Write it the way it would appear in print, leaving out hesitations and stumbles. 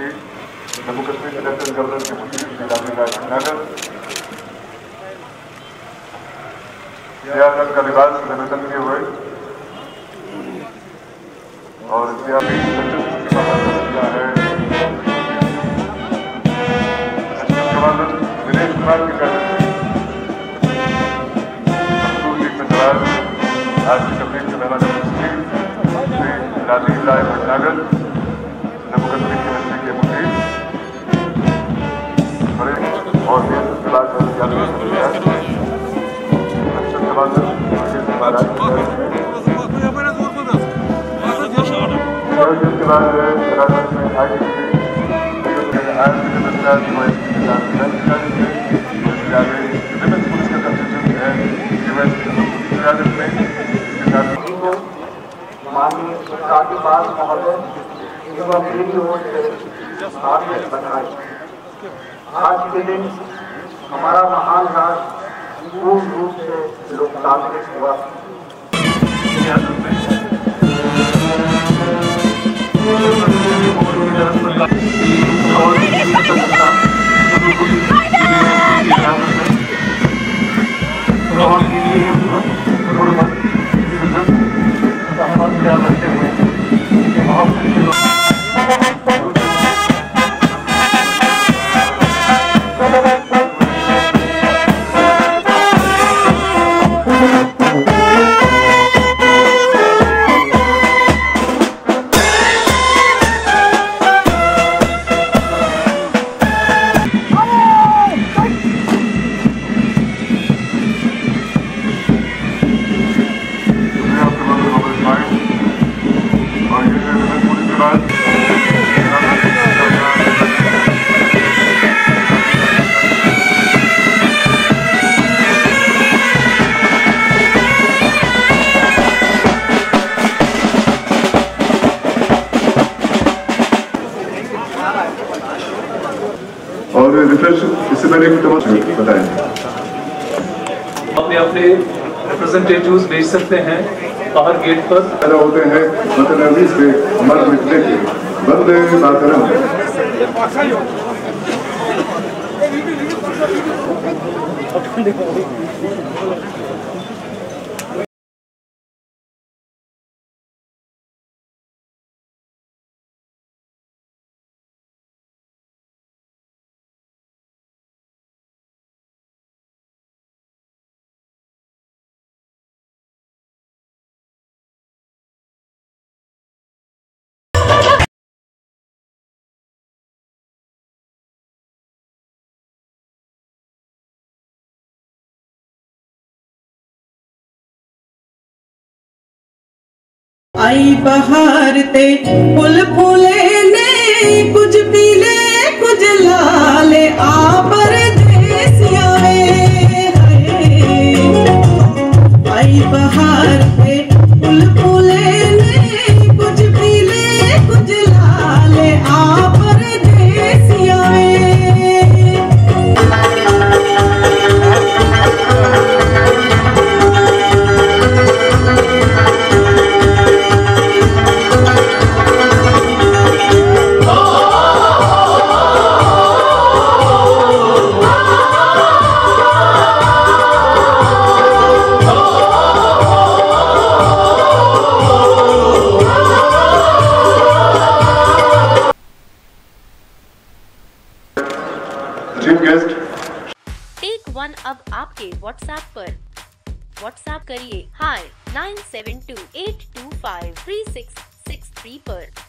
मुफ्ती जम्मू कश्मीर के lieutenant governor के मुफ्ती श्री रामलीला भटनागर, सियासत का लिबास निवेदन किए हुए और किया है कमांडर दिनेश कुमार की आज की तकलीफ के मेहमान श्री रामलीला भटनागर, जम्मू कश्मीर यूनिवर्सिटी के मुफ्ती और इसके बाद राजस्थान में माननीय सरकार पास महोदय एवं मेरी ओर से हार्दिक बधाई। आज के दिन हमारा महान राष्ट्र पूर्ण रूप से लोकतांत्रिक हुआ। और रिफ्रेश इससे पहले बताएं। अपने अपने रिप्रेजेंटेटिव्स भेज सकते हैं बाहर गेट पर। पैदा होते हैं मतलब से हमारे मिलने के बंदे मातरम। आई बहार ते फुल फूले ने कुछ पीले कुछ लाले आबर देसिया आई बहार ते फुल फूले ने कुछ पीले कुछ लाले आबर देसिया टेक वन अब आपके व्हाट्सएप पर। व्हाट्सएप करिए हाय 9728253663 पर।